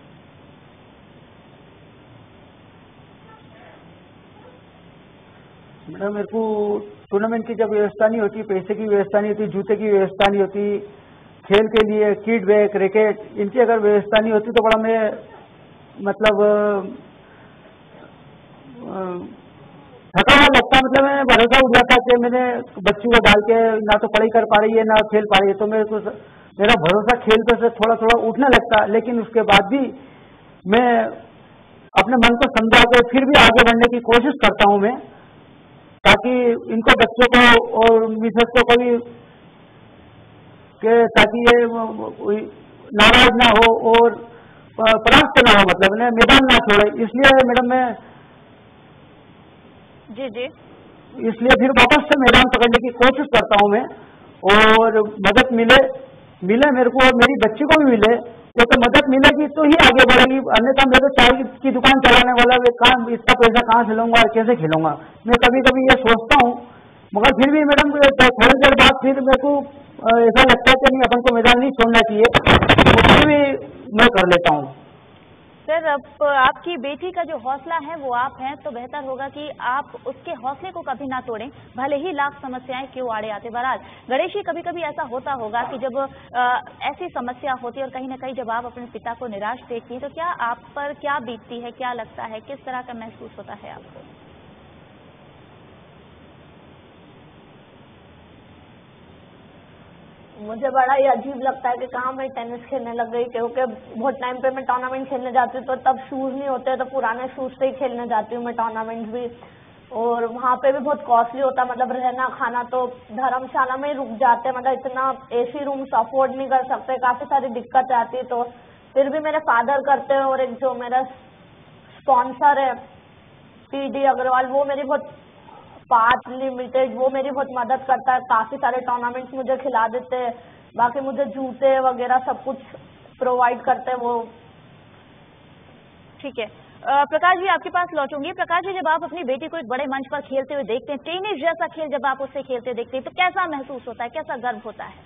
मैडम, मेरे को टूर्नामेंट की जब व्यवस्था नहीं होती, पैसे की व्यवस्था नहीं होती, जूते की व्यवस्था नहीं होती, खेल के लिए किट बैग रैकेट इनकी अगर व्यवस्था नहीं होती तो बड़ा मैं मतलब थका हुआ लगता, मतलब मैं भरोसा उठ जाता कि मैंने बच्ची को डाल के ना तो पढ़ाई कर पा रही है ना खेल पा रही है, तो मेरे को मेरा भरोसा खेल पे से थोड़ा थोड़ा उठने लगता। लेकिन उसके बाद भी मैं अपने मन को समझा के फिर भी आगे बढ़ने की कोशिश करता हूँ मैं, ताकि इनको बच्चों को और मिसेस को कभी के ताकि ये नाराज ना हो और परास्त ना हो, मतलब ने मैदान ना छोड़े। इसलिए मैडम मैं जी जी इसलिए फिर वापस से मैदान पकड़ने की कोशिश करता हूँ मैं, और मदद मिले मिले मेरे को और मेरी बच्ची को भी मिले, तो, तो मदद मिलेगी तो ही आगे बढ़ेगी, अन्यथा मैं तो चाय की दुकान चलाने वाला काम, इसका पैसा कहाँ से लूंगा और कैसे खेलूंगा, मैं कभी कभी ये सोचता हूँ। मगर फिर भी मैडम थोड़ी देर बाद फिर मेरे को ऐसा लगता है कि नहीं, अपन को मैदान नहीं छोड़ना चाहिए, तो फिर भी मैं कर लेता हूँ। सर, अब आपकी बेटी का जो हौसला है वो आप हैं, तो बेहतर होगा कि आप उसके हौसले को कभी ना तोड़ें, भले ही लाख समस्याएं क्यों आड़े आते। बहरहाल गणेशी, कभी कभी ऐसा होता होगा कि जब आ, ऐसी समस्या होती है और कहीं ना कहीं जब आप अपने पिता को निराश देखती हैं, तो क्या आप पर क्या बीतती है, क्या लगता है, किस तरह का महसूस होता है आपको? मुझे बड़ा ही अजीब लगता है कि कहाँ मैं टेनिस खेलने लग गई, क्योंकि बहुत टाइम पे मैं टूर्नामेंट खेलने जाती हूँ तो तब शूज़ नहीं होते, तो पुराने शूज़ से ही खेलने जाती हूँ मैं टूर्नामेंट भी, और वहाँ पे भी बहुत कॉस्टली होता, मतलब रहना खाना तो धर्मशाला में ही रुक जाते हैं, मतलब इतना एसी रूम्स अफोर्ड नहीं कर सकते, काफ़ी सारी दिक्कत आती है। तो फिर भी मेरे फादर करते हैं और एक जो मेरा स्पॉन्सर है पी डी अग्रवाल, वो मेरी बहुत पार्ट लिमिटेड, वो मेरी बहुत मदद करता है, काफ़ी सारे टूर्नामेंट्स मुझे खिला देते हैं, बाकी मुझे जूते वगैरह सब कुछ प्रोवाइड करते हैं वो। ठीक है, प्रकाश जी आपके पास लौटूंगी। प्रकाश जी, जब आप अपनी बेटी को एक बड़े मंच पर खेलते हुए देखते हैं, टेनिस जैसा खेल जब आप उससे खेलते देखते हैं, तो कैसा महसूस होता है, कैसा गर्व होता है?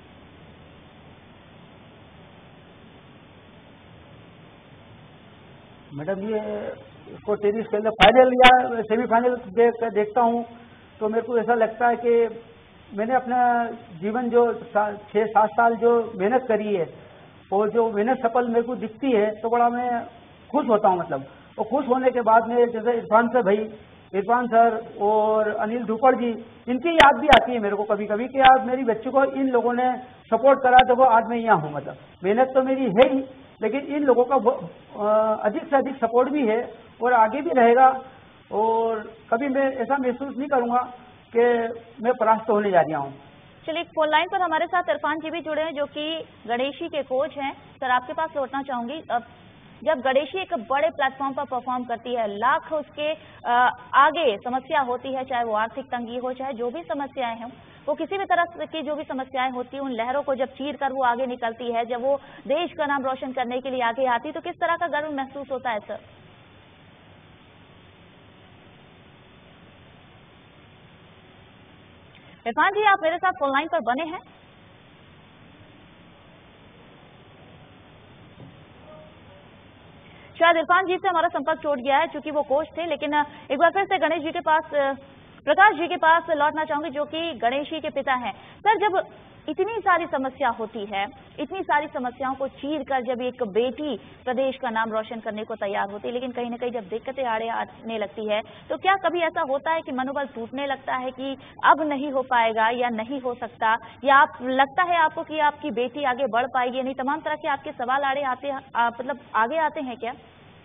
मैडम, ये इसको टेनिस खेलते फाइनल या सेमीफाइनल देख देखता हूँ तो मेरे को ऐसा लगता है कि मैंने अपना जीवन जो छः सात साल जो मेहनत करी है और जो मेहनत सफल मेरे को दिखती है तो बड़ा मैं खुश होता हूँ, मतलब। और खुश होने के बाद में जैसे इरफान सर भाई इरफान सर और अनिल धूपड़ जी, इनकी याद भी आती है मेरे को कभी कभी कि यार मेरी बच्ची को इन लोगों ने सपोर्ट करा तो वो आज मैं यहाँ हूँ। मतलब मेहनत तो मेरी है ही, लेकिन इन लोगों का अधिक से अधिक सपोर्ट भी है और आगे भी रहेगा, और कभी मैं ऐसा महसूस नहीं करूँगा कि मैं परास्त होने जा रहा हूँ। चलिए, फोन लाइन पर हमारे साथ इरफान जी भी जुड़े हैं जो कि गणेशी के कोच हैं। सर, आपके पास लौटना चाहूंगी। अब जब गणेशी एक बड़े प्लेटफॉर्म पर परफॉर्म करती है, लाख उसके आ, आगे समस्या होती है, चाहे वो आर्थिक तंगी हो, चाहे जो भी समस्याएं हों, वो किसी भी तरह की जो भी समस्याएं होती हैं, उन लहरों को जब चीर कर वो आगे निकलती है, जब वो देश का नाम रोशन करने के लिए आगे आती, तो किस तरह का गर्व महसूस होता है सर? इरफान जी, आप मेरे साथ फोन लाइन पर बने हैं। शायद इरफान जी से हमारा संपर्क टूट गया है, चूंकि वो कोच थे। लेकिन एक बार फिर से गणेश जी के पास, प्रकाश जी के पास लौटना चाहूंगी, जो कि गणेशी के पिता हैं। सर, जब इतनी सारी समस्या होती है, इतनी सारी समस्याओं को चीर कर जब एक बेटी प्रदेश का नाम रोशन करने को तैयार होती है, लेकिन कहीं ना कहीं जब दिक्कतें आड़े आने लगती है, तो क्या कभी ऐसा होता है कि मनोबल टूटने लगता है कि अब नहीं हो पाएगा या नहीं हो सकता, या आप लगता है आपको कि आपकी बेटी आगे बढ़ पाएगी? यानी तमाम तरह के आपके सवाल आड़े आते, आ, मतलब आगे आते हैं क्या?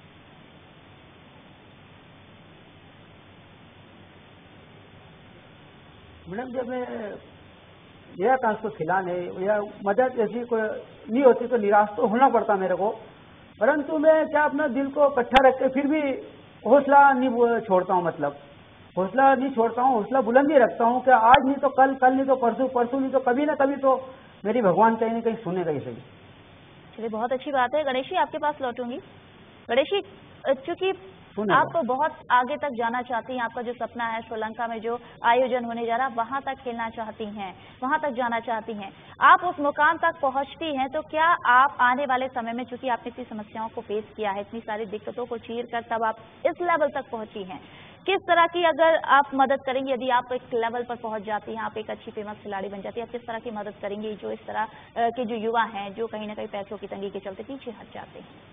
मैडम, जब मैं यह था उसको खिलाने या मदद जैसी कोई नहीं होती तो निराश तो होना पड़ता मेरे को, परंतु मैं क्या अपना दिल को इकट्ठा रख के फिर भी हौसला नहीं छोड़ता हूँ। मतलब हौसला नहीं छोड़ता हूँ, हौसला बुलंद ही रखता हूँ कि आज नहीं तो कल, कल नहीं तो परसों, परसों नहीं तो कभी ना कभी तो मेरी भगवान कहीं ना कहीं सुनेगा ही सही। चलिए, बहुत अच्छी बात है। गणेशी, आपके पास लौटूंगी। गणेशी, चूंकि आप बहुत आगे तक जाना चाहती हैं, आपका जो सपना है श्रीलंका में जो आयोजन होने जा रहा है वहां तक खेलना चाहती हैं, वहां तक जाना चाहती हैं, आप उस मुकाम तक पहुंचती हैं, तो क्या आप आने वाले समय में, चूंकि आपने इतनी समस्याओं को फेस किया है, इतनी सारी दिक्कतों को चीर कर तब आप इस लेवल तक पहुंची हैं, किस तरह की अगर आप मदद करेंगी, यदि आप एक लेवल पर पहुंच जाती हैं, आप एक अच्छी फेमस खिलाड़ी बन जाती है, आप किस तरह की मदद करेंगी जो इस तरह के जो युवा हैं जो कहीं ना कहीं पैसों की तंगी के चलते पीछे हट जाते हैं?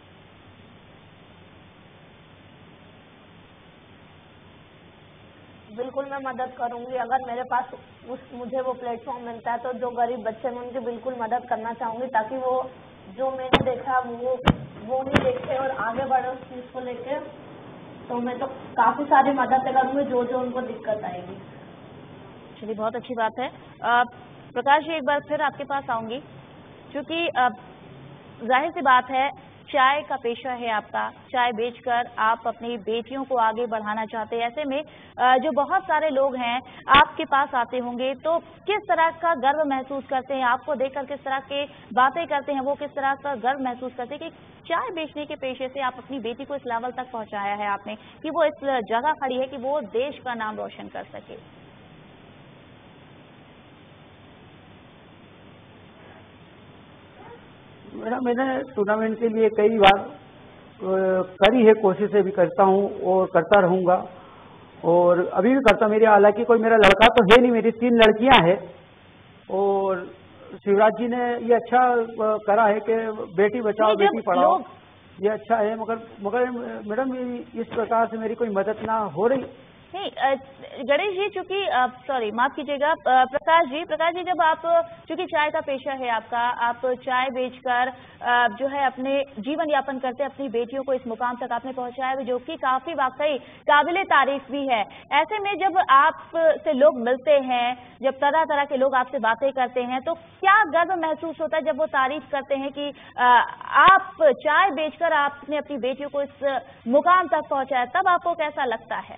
बिल्कुल मैं मदद करूंगी। अगर मेरे पास उस मुझे वो प्लेटफॉर्म मिलता है तो जो गरीब बच्चे हैं उनकी बिल्कुल मदद करना चाहूंगी, ताकि वो जो मैंने देखा वो वो नहीं देखे और आगे बढ़े उस चीज़ को लेके। तो मैं तो काफ़ी सारी मदद करूंगी जो जो उनको दिक्कत आएगी। चलिए, बहुत अच्छी बात है। प्रकाश जी, एक बार फिर आपके पास आऊंगी, क्योंकि जाहिर सी बात है चाय का पेशा है आपका, चाय बेचकर आप अपनी बेटियों को आगे बढ़ाना चाहते हैं। ऐसे में जो बहुत सारे लोग हैं आपके पास आते होंगे, तो किस तरह का गर्व महसूस करते हैं? आपको देखकर किस तरह के बातें करते हैं वो, किस तरह का गर्व महसूस करते हैं कि चाय बेचने के पेशे से आप अपनी बेटी को इस लेवल तक पहुंचाया है आपने, कि वो इस जगह खड़ी है कि वो देश का नाम रोशन कर सके? मेरा मैंने टूर्नामेंट के लिए कई बार करी है, कोशिशें भी करता हूँ और करता रहूँगा और अभी भी करता हूँ। मेरी हालांकि कोई मेरा लड़का तो है नहीं, मेरी तीन लड़कियां हैं और शिवराज जी ने ये अच्छा करा है कि बेटी बचाओ बेटी पढ़ाओ, ये अच्छा है। मगर मगर मैडम, इस प्रकार से मेरी कोई मदद ना हो रही। नहीं गणेश जी, चूंकि सॉरी माफ कीजिएगा प्रकाश जी, प्रकाश जी जब आप, चूंकि चाय का पेशा है आपका, आप चाय बेचकर जो है अपने जीवन यापन करते, अपनी बेटियों को इस मुकाम तक आपने पहुंचाया है, जो कि काफी वाकई काबिले तारीफ भी है। ऐसे में जब आपसे लोग मिलते हैं, जब तरह तरह के लोग आपसे बातें करते हैं, तो क्या गर्व महसूस होता है जब वो तारीफ करते हैं कि आप चाय बेचकर आपने अपनी बेटियों को इस मुकाम तक पहुंचाया, तब आपको कैसा लगता है?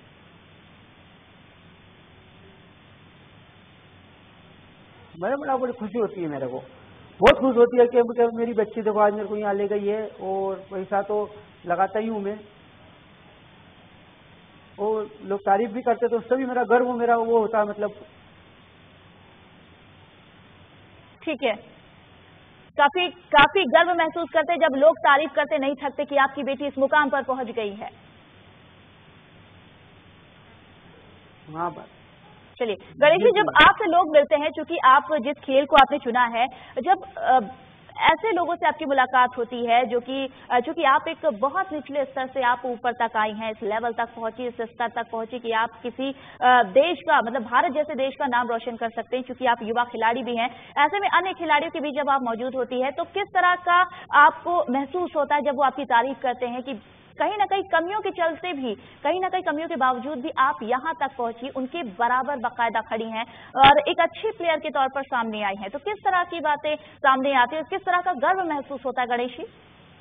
मेरे बड़ा बड़ी खुशी होती है, मेरे को बहुत खुश होती है कि मेरी बच्ची देखो आज मेरे को यहाँ ले गई है और पैसा तो लगाता ही हूँ मैं, और लोग तारीफ भी करते तो उससे भी मेरा गर्व मेरा वो होता है। मतलब ठीक है, काफी काफी गर्व महसूस करते जब लोग तारीफ करते नहीं थकते कि आपकी बेटी इस मुकाम पर पहुंच गई है। हाँ बात। चलिए गणेश जी, जब आपसे लोग मिलते हैं, चूंकि आप जिस खेल को आपने चुना है, जब ऐसे लोगों से आपकी मुलाकात होती है जो कि चूंकि आप एक बहुत निचले स्तर से आप ऊपर तक आई हैं, इस लेवल तक पहुंची, इस स्तर तक पहुंची कि आप किसी देश का, मतलब भारत जैसे देश का नाम रोशन कर सकते हैं, क्योंकि आप युवा खिलाड़ी भी हैं। ऐसे में अन्य खिलाड़ियों के बीच जब आप मौजूद होती है, तो किस तरह का आपको महसूस होता है जब वो आपकी तारीफ करते हैं कि कहीं ना कहीं कमियों के चलते भी, कहीं ना कहीं कमियों के बावजूद भी आप यहां तक पहुंची, उनके बराबर बाकायदा खड़ी हैं और एक अच्छी प्लेयर के तौर पर सामने आई हैं, तो किस तरह की बातें सामने आती है, किस तरह का गर्व महसूस होता है गणेश जी?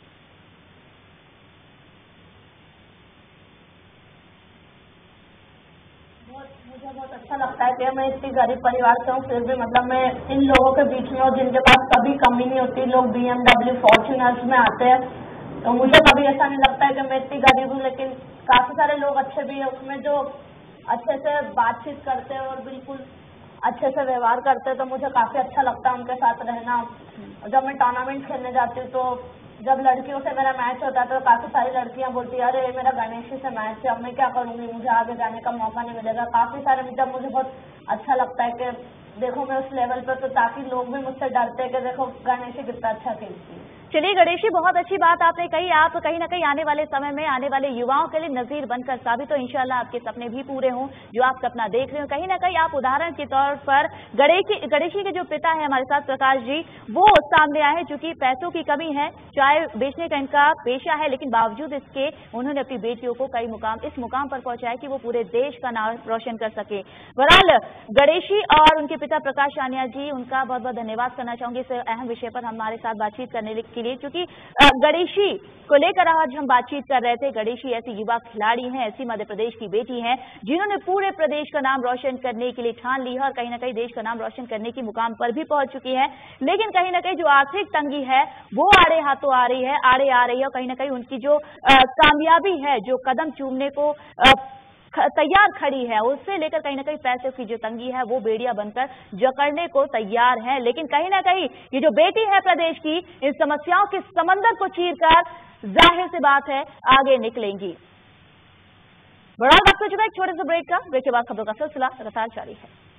मुझे बहुत अच्छा लगता है कि मैं इतनी गरीब परिवार से हूँ, फिर भी मतलब मैं इन लोगों के बीच में हूँ जिनके पास कभी कमी नहीं होती। लोग बी एम डब्ल्यू फॉर्च्यूनर्स में आते हैं, तो मुझे कभी ऐसा नहीं लगता है कि मैं इतनी गरीब हूँ, लेकिन काफी सारे लोग अच्छे भी हैं उसमें जो अच्छे से बातचीत करते हैं और बिल्कुल अच्छे से व्यवहार करते हैं, तो मुझे काफी अच्छा लगता है उनके साथ रहना। जब मैं टूर्नामेंट खेलने जाती हूँ तो जब लड़कियों से मेरा मैच होता है तो काफी सारी लड़कियां बोलती है अरे मेरा गणेशी से मैच है, अब मैं क्या करूंगी, मुझे आगे जाने का मौका नहीं मिलेगा। काफी सारे जब मुझे बहुत अच्छा लगता है कि देखो मैं उस लेवल पर, तो ताकि लोग भी मुझसे डरते हैं कि देखो गणेशी कितना अच्छा खेलती है। चलिए गणेशी, बहुत अच्छी बात आपने कही। आप कहीं ना कहीं आने वाले समय में आने वाले युवाओं के लिए नजीर बनकर साबित हो। इंशाल्लाह आपके सपने भी पूरे हों जो आप सपना देख रहे हो। कहीं ना कहीं आप उदाहरण के तौर पर गणेशी गणेशी के जो पिता है हमारे साथ प्रकाश जी, वो सामने आए हैं। चूंकि पैसों की कमी है, चाय बेचने का इनका पेशा है, लेकिन बावजूद इसके उन्होंने अपनी बेटियों को कई मुकाम इस मुकाम पर पहुंचाया कि वो पूरे देश का नाम रोशन कर सके। बहरहाल गणेशी और उनके पिता प्रकाश सानिया जी, उनका बहुत बहुत धन्यवाद करना चाहूंगी इस अहम विषय पर हमारे साथ बातचीत करने के लिए, क्योंकि गणेशी को लेकर आज हम बातचीत कर रहे थे। गणेशी ऐसी युवा खिलाड़ी हैं, ऐसी मध्य प्रदेश की बेटी हैं जिन्होंने पूरे प्रदेश का नाम रोशन करने के लिए ठान ली है और कहीं ना कहीं देश का नाम रोशन करने की मुकाम पर भी पहुंच चुकी है। लेकिन कहीं ना कहीं जो आर्थिक तंगी है वो आड़े हाथों आ रही है, आड़े आ रही है और कहीं ना कहीं उनकी जो आ, कामयाबी है, जो कदम चूमने को आ, तैयार खड़ी है, उससे लेकर कहीं ना कहीं पैसे की जो तंगी है वो बेड़िया बनकर जकड़ने को तैयार है। लेकिन कहीं ना कहीं ये जो बेटी है प्रदेश की, इन समस्याओं के समंदर को चीरकर जाहिर सी बात है आगे निकलेंगी। बड़ा वक्त हो चुका है एक छोटे से ब्रेक का। ब्रेक के बाद खबरों का सिलसिला लगातार जारी है।